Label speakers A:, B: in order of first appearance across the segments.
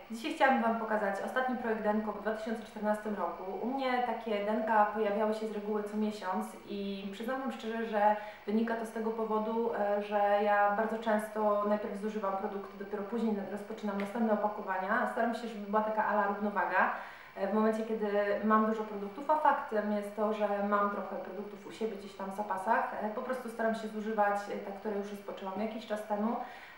A: Dzisiaj chciałabym Wam pokazać ostatni projekt denko w 2014 roku. U mnie takie denka pojawiały się z reguły co miesiąc i przyznam Wam szczerze, że wynika to z tego powodu, że ja bardzo często najpierw zużywam produkty, dopiero później rozpoczynam następne opakowania. Staram się, żeby była taka ala równowaga w momencie, kiedy mam dużo produktów, a faktem jest to, że mam trochę produktów u siebie gdzieś tam w zapasach. Po prostu staram się zużywać te, które już rozpoczęłam jakiś czas temu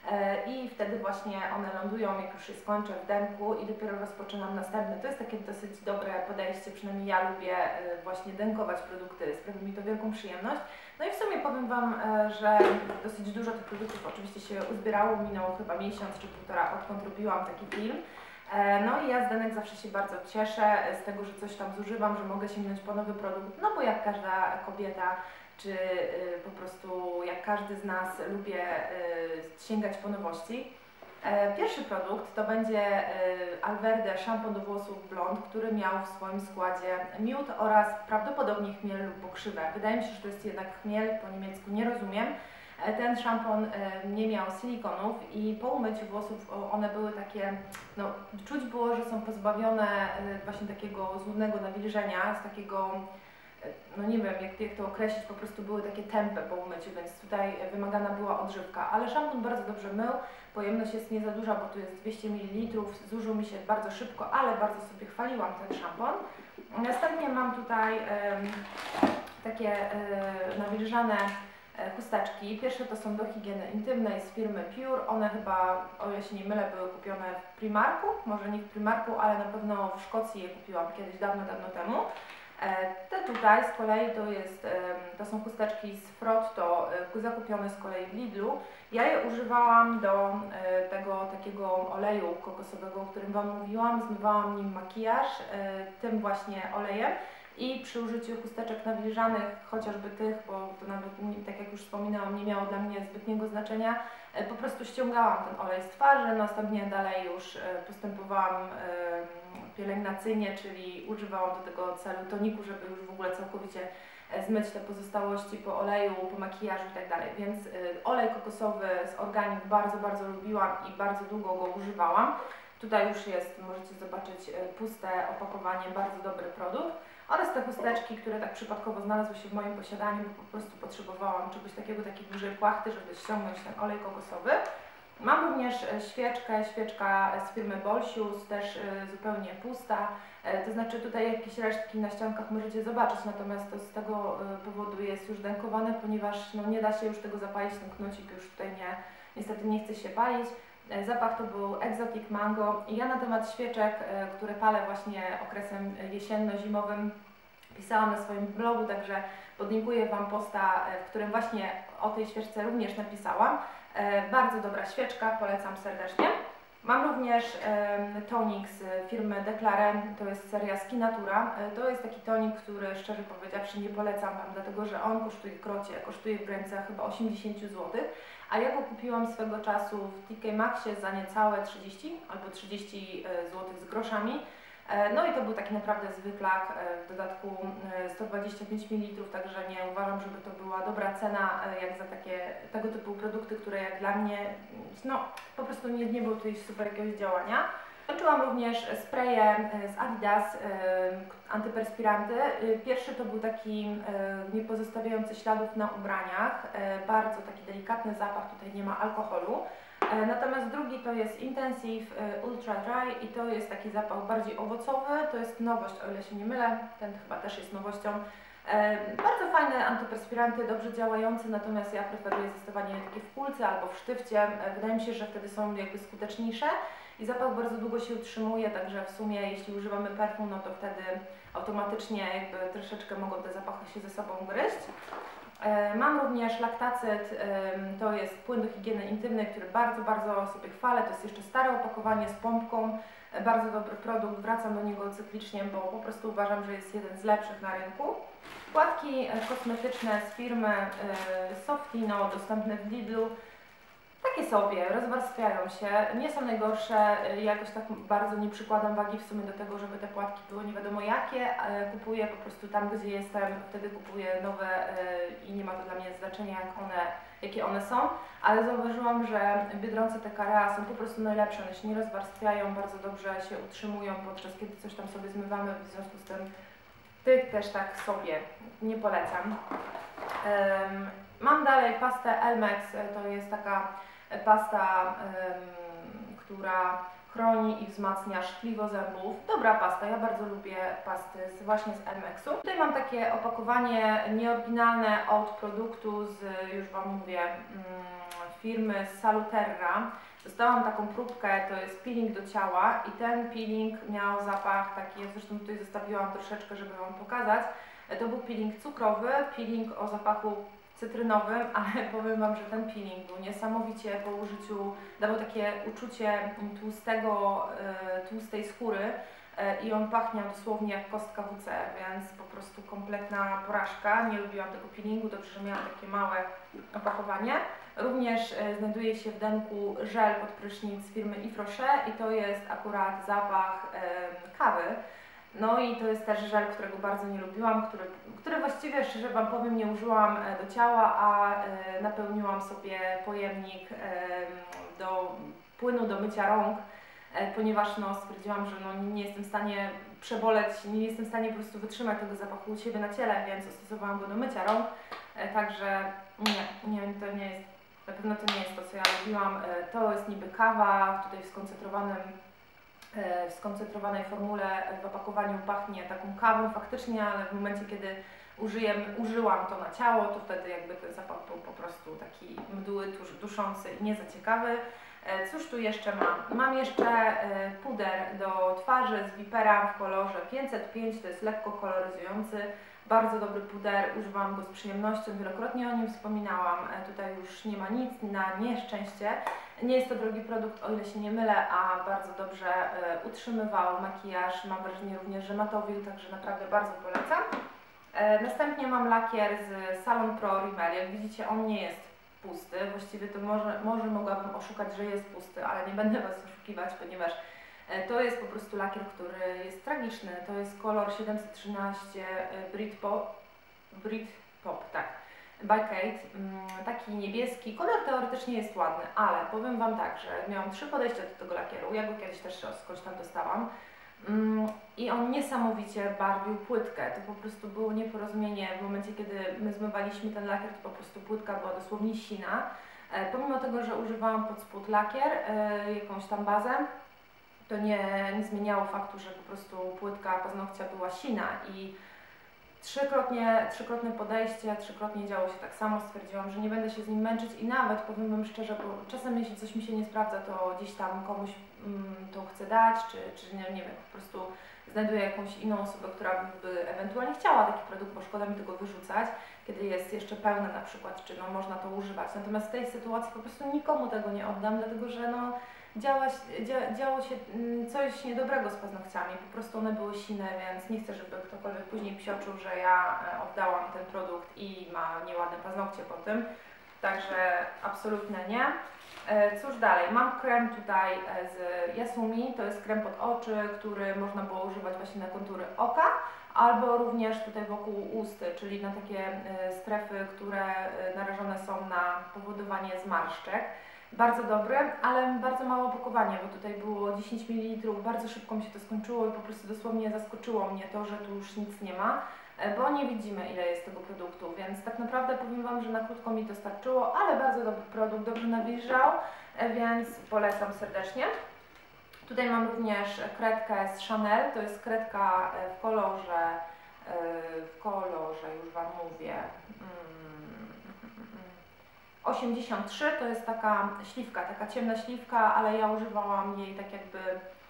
A: i wtedy właśnie one lądują, jak już je skończę w denku i dopiero rozpoczynam następny. To jest takie dosyć dobre podejście, przynajmniej ja lubię właśnie denkować produkty, sprawia mi to wielką przyjemność. No i w sumie powiem Wam, że dosyć dużo tych produktów oczywiście się uzbierało, minął chyba miesiąc czy półtora, odkąd robiłam taki film. No i ja z denek zawsze się bardzo cieszę z tego, że coś tam zużywam, że mogę sięgnąć po nowy produkt, no bo jak każda kobieta, czy po prostu jak każdy z nas lubię sięgać po nowości. Pierwszy produkt to będzie Alverde szampon do włosów blond, który miał w swoim składzie miód oraz prawdopodobnie chmiel lub pokrzywę. Wydaje mi się, że to jest jednak chmiel, po niemiecku nie rozumiem. Ten szampon nie miał silikonów i po umyciu włosów one były takie, no czuć było, że są pozbawione właśnie takiego złudnego nawilżenia, z takiego, no nie wiem jak to określić, po prostu były takie tępe po umyciu, więc tutaj wymagana była odżywka, ale szampon bardzo dobrze mył, pojemność jest nie za duża, bo tu jest 200 ml, zużył mi się bardzo szybko, ale bardzo sobie chwaliłam ten szampon. Następnie mam tutaj takie nawilżane chusteczki. Pierwsze to są do higieny intymnej z firmy Pure. One chyba, o ile się nie mylę, były kupione w Primarku. Może nie w Primarku, ale na pewno w Szkocji je kupiłam kiedyś dawno temu. Te tutaj z kolei to są chusteczki z Frotto, zakupione z kolei w Lidlu. Ja je używałam do tego takiego oleju kokosowego, o którym Wam mówiłam. Zmywałam nim makijaż tym właśnie olejem. I przy użyciu chusteczek nawilżanych, chociażby tych, bo to nawet, tak jak już wspominałam, nie miało dla mnie zbytniego znaczenia, po prostu ściągałam ten olej z twarzy, następnie dalej już postępowałam pielęgnacyjnie, czyli używałam do tego celu toniku, żeby już w ogóle całkowicie zmyć te pozostałości po oleju, po makijażu itd. Więc olej kokosowy z Organic bardzo lubiłam i bardzo długo go używałam. Tutaj już jest, możecie zobaczyć, puste opakowanie, bardzo dobry produkt. Oraz te chusteczki, które tak przypadkowo znalazły się w moim posiadaniu, bo po prostu potrzebowałam czegoś takiego, takiej dużej płachty, żeby ściągnąć ten olej kokosowy. Mam również świeczka z firmy Bolsius, też zupełnie pusta, to znaczy tutaj jakieś resztki na ściankach możecie zobaczyć, natomiast to z tego powodu jest już denkowane, ponieważ no, nie da się już tego zapalić, ten knocik już tutaj niestety nie chce się palić. Zapach to był Exotic Mango i ja na temat świeczek, które palę właśnie okresem jesienno-zimowym, pisałam na swoim blogu, także podlinkuję Wam posta, w którym właśnie o tej świeczce również napisałam. Bardzo dobra świeczka, polecam serdecznie. Mam również tonik z firmy Declare, to jest seria Skinatura. To jest taki tonik, który szczerze powiedziawszy nie polecam Wam, dlatego że on kosztuje krocie, kosztuje w granicach chyba 80 zł, a ja go kupiłam swego czasu w TK Maxie za niecałe 30 albo 30 zł z groszami. No i to był taki naprawdę zwyklak, w dodatku 125 ml, także nie uważam, żeby to była dobra cena jak za tego typu produkty, które jak dla mnie, no po prostu nie było tutaj super jakiegoś działania. Kończyłam również spraye z Adidas, antyperspiranty. Pierwszy to był taki nie pozostawiający śladów na ubraniach, bardzo taki delikatny zapach, tutaj nie ma alkoholu. Natomiast drugi to jest Intensive Ultra Dry i to jest taki zapach bardziej owocowy, to jest nowość, o ile się nie mylę, ten chyba też jest nowością. Bardzo fajne antyperspiranty, dobrze działające, natomiast ja preferuję zastosowanie takie w kulce albo w sztywcie. Wydaje mi się, że wtedy są jakby skuteczniejsze i zapach bardzo długo się utrzymuje, także w sumie jeśli używamy perfum, no to wtedy automatycznie jakby troszeczkę mogą te zapachy się ze sobą gryźć. Mam również Lactacyd, to jest płyn do higieny intymnej, który bardzo sobie chwalę. To jest jeszcze stare opakowanie z pompką, bardzo dobry produkt, wracam do niego cyklicznie, bo po prostu uważam, że jest jeden z lepszych na rynku. Płatki kosmetyczne z firmy Softino, dostępne w Lidlu. Takie sobie, rozwarstwiają się, nie są najgorsze, jakoś tak bardzo nie przykładam wagi w sumie do tego, żeby te płatki były nie wiadomo jakie, kupuję po prostu tam, gdzie jestem, wtedy kupuję nowe i nie ma to dla mnie znaczenia, jakie one są, ale zauważyłam, że w Biedronce te Karea są po prostu najlepsze, one się nie rozwarstwiają, bardzo dobrze się utrzymują podczas kiedy coś tam sobie zmywamy, w związku z tym tych też tak sobie nie polecam. Mam dalej pastę Elmex, to jest taka pasta, która chroni i wzmacnia szkliwo zębów. Dobra pasta, ja bardzo lubię pasty właśnie z Elmexu. Tutaj mam takie opakowanie nieoryginalne od produktu z, już Wam mówię, firmy Saluterra. Dostałam taką próbkę, to jest peeling do ciała i ten peeling miał zapach taki, ja zresztą tutaj zostawiłam troszeczkę, żeby Wam pokazać. To był peeling cukrowy, peeling o zapachu cytrynowym, ale powiem Wam, że ten peeling był niesamowicie po użyciu, dawał takie uczucie tłustej skóry i on pachniał dosłownie jak kostka WC, więc po prostu kompletna porażka. Nie lubiłam tego peelingu, dobrze, że miałam takie małe opakowanie. Również znajduje się w denku żel pod prysznic z firmy Yves Rocher i to jest akurat zapach kawy. No i to jest też żel, którego bardzo nie lubiłam, który właściwie, szczerze Wam powiem, nie użyłam do ciała, a napełniłam sobie pojemnik do płynu do mycia rąk, ponieważ no, stwierdziłam, że no, nie jestem w stanie przeboleć, nie jestem w stanie po prostu wytrzymać tego zapachu u siebie na ciele, więc zastosowałam go do mycia rąk, także nie, to nie jest, na pewno to nie jest to, co ja lubiłam. To jest niby kawa, tutaj w skoncentrowanej formule w opakowaniu pachnie taką kawą faktycznie, ale w momencie, kiedy użyłam to na ciało, to wtedy jakby ten zapach był po prostu taki mdły, duszący i nie za ciekawy. Cóż tu jeszcze mam? Mam jeszcze puder do twarzy z Vipera w kolorze 505, to jest lekko koloryzujący, bardzo dobry puder, używam go z przyjemnością, wielokrotnie o nim wspominałam, tutaj już nie ma nic na nieszczęście. Nie jest to drogi produkt, o ile się nie mylę, a bardzo dobrze utrzymywał makijaż, mam wrażenie również, że matowił, także naprawdę bardzo polecam. Następnie mam lakier z Salon Pro Rimmel, jak widzicie on nie jest pusty, właściwie to może mogłabym oszukać, że jest pusty, ale nie będę Was oszukiwać, ponieważ to jest po prostu lakier, który jest tragiczny. To jest kolor 713 Britpop, tak, by Kate. Taki niebieski. Kolor teoretycznie jest ładny, ale powiem Wam tak, że miałam 3 podejścia do tego lakieru. Ja go kiedyś też skądś tam dostałam. I on niesamowicie barwił płytkę. To po prostu było nieporozumienie. W momencie, kiedy my zmywaliśmy ten lakier, to po prostu płytka była dosłownie sina. Pomimo tego, że używałam pod spód lakier, jakąś tam bazę, to nie zmieniało faktu, że po prostu płytka paznokcia była sina i trzykrotne podejście, trzykrotnie działo się tak samo, stwierdziłam, że nie będę się z nim męczyć i nawet powiem Wam szczerze, bo czasem jeśli coś mi się nie sprawdza, to gdzieś tam komuś to chcę dać, czy nie wiem, po prostu znajduję jakąś inną osobę, która by ewentualnie chciała taki produkt, bo szkoda mi tego wyrzucać, kiedy jest jeszcze pełne na przykład, czy no można to używać. Natomiast w tej sytuacji po prostu nikomu tego nie oddam, dlatego że no działo się coś niedobrego z paznokciami, po prostu one były sine, więc nie chcę, żeby ktokolwiek później psioczył, że ja oddałam ten produkt i ma nieładne paznokcie po tym, także absolutnie nie. Cóż dalej, mam krem tutaj z Yasumi, to jest krem pod oczy, który można było używać właśnie na kontury oka, albo również tutaj wokół ust, czyli na takie strefy, które narażone są na powodowanie zmarszczek. Bardzo dobry, ale bardzo mało opakowanie, bo tutaj było 10 ml, bardzo szybko mi się to skończyło i po prostu dosłownie zaskoczyło mnie to, że tu już nic nie ma, bo nie widzimy ile jest tego produktu, więc tak naprawdę powiem Wam, że na krótko mi to starczyło, ale bardzo dobry produkt, dobrze nawilżał, więc polecam serdecznie. Tutaj mam również kredkę z Chanel, to jest kredka w kolorze, już Wam mówię, 83, to jest taka śliwka, taka ciemna śliwka, ale ja używałam jej tak jakby,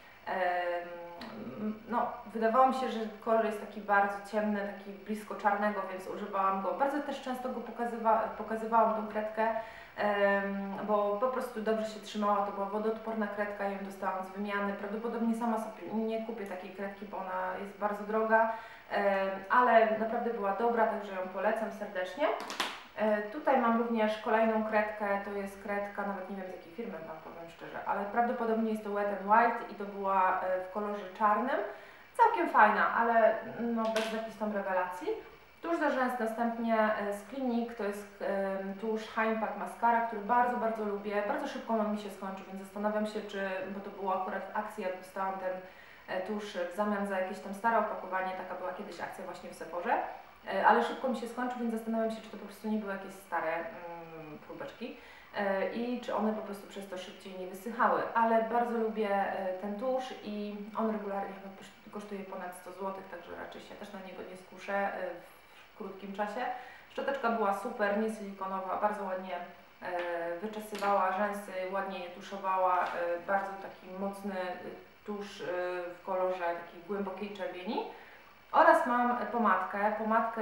A: no wydawało mi się, że kolor jest taki bardzo ciemny, taki blisko czarnego, więc używałam go. Bardzo też często go pokazywałam tą kredkę, bo po prostu dobrze się trzymała, to była wodoodporna kredka, ją dostałam z wymiany. Prawdopodobnie sama sobie nie kupię takiej kredki, bo ona jest bardzo droga, ale naprawdę była dobra, także ją polecam serdecznie. Tutaj mam również kolejną kredkę, to jest kredka, nawet nie wiem z jakiej firmy Wam powiem szczerze, ale prawdopodobnie jest to Wet n Wild i to była w kolorze czarnym. Całkiem fajna, ale no, bez jakichś tam rewelacji. Tusz do rzęs następnie z Clinique, to jest tusz High Impact Mascara, który bardzo, bardzo lubię. Bardzo szybko on mi się skończył, więc zastanawiam się, czy, bo to było akurat w akcji, jak dostałam ten tusz w zamian za jakieś tam stare opakowanie, taka była kiedyś akcja właśnie w Sephorze, ale szybko mi się skończył, więc zastanawiam się, czy to po prostu nie były jakieś stare próbeczki i czy one po prostu przez to szybciej nie wysychały, ale bardzo lubię ten tusz i on regularnie kosztuje ponad 100 zł, także raczej się też na niego nie skuszę w krótkim czasie. Szczoteczka była super, nie silikonowa, bardzo ładnie wyczesywała rzęsy, ładnie je tuszowała, bardzo taki mocny tusz w kolorze takiej głębokiej czerwieni. Oraz mam pomadkę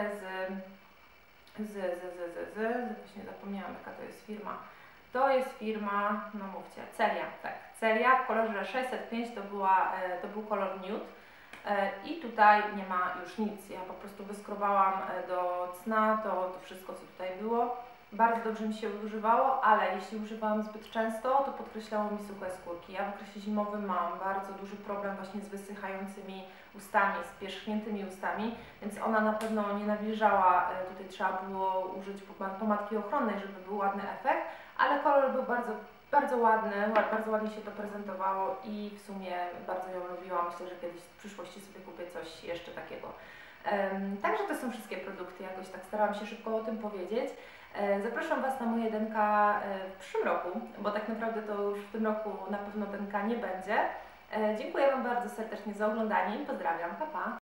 A: właśnie zapomniałam jaka to jest firma. To jest firma, no mówcie, Celia, tak. Celia w kolorze 605 to był kolor nude. I tutaj nie ma już nic. Ja po prostu wyskrobałam do cna to wszystko, co tutaj było. Bardzo dobrze mi się używało, ale jeśli używałam zbyt często, to podkreślało mi suche skórki. Ja w okresie zimowym mam bardzo duży problem właśnie z wysychającymi ustami, z pierzchniętymi ustami, więc ona na pewno nie nawilżała. Tutaj trzeba było użyć pomadki ochronnej, żeby był ładny efekt, ale kolor był bardzo ładny, bardzo ładnie się to prezentowało i w sumie bardzo ją lubiłam. Myślę, że kiedyś w przyszłości sobie kupię coś jeszcze takiego. Także to są wszystkie produkty, jakoś tak starałam się szybko o tym powiedzieć. Zapraszam Was na moje denka w przyszłym roku, bo tak naprawdę to już w tym roku na pewno denka nie będzie. Dziękuję Wam bardzo serdecznie za oglądanie i pozdrawiam, pa pa!